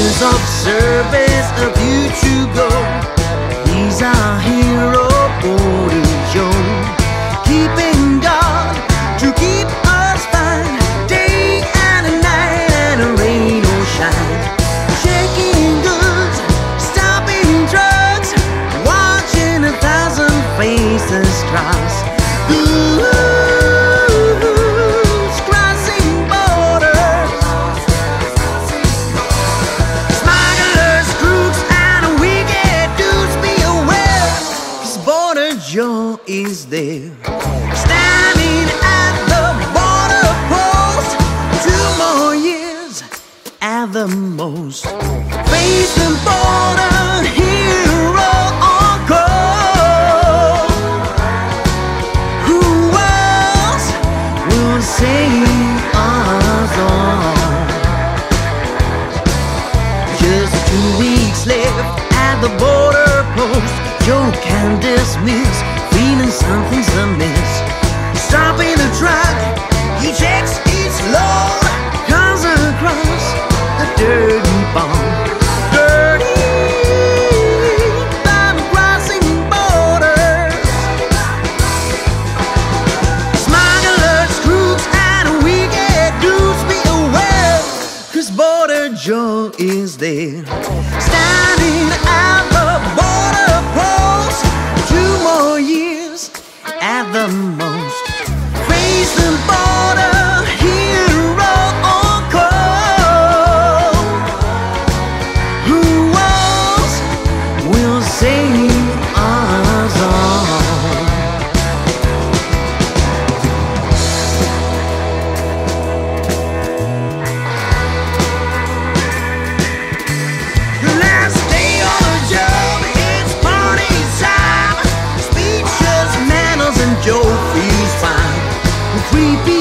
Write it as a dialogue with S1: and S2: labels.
S1: of service, a few to go. He's our hero, Border Joe, keeping guard to keep us fine, day and night, and rain or shine. Checking goods, stopping drugs, watching 1,000 faces cross. Joe is there, standing at the border post. 2 more years at the most. Face the border hero on call. Who else will save us all? Just 2 weeks left at the border post. Joe can dismiss, feeling something's amiss. Stopping the truck, he checks each load, comes across a dirty bomb. Dirty bomb crossing borders. Smugglers, crooks, and wicked dudes, be aware, 'cause Border Joe is there, standing at the border post. 2 more years at the most. Face the border hero on call. Who else will save us all? Last day on the job, it's party time. Speeches, manners, and Joe feels fine. 3 people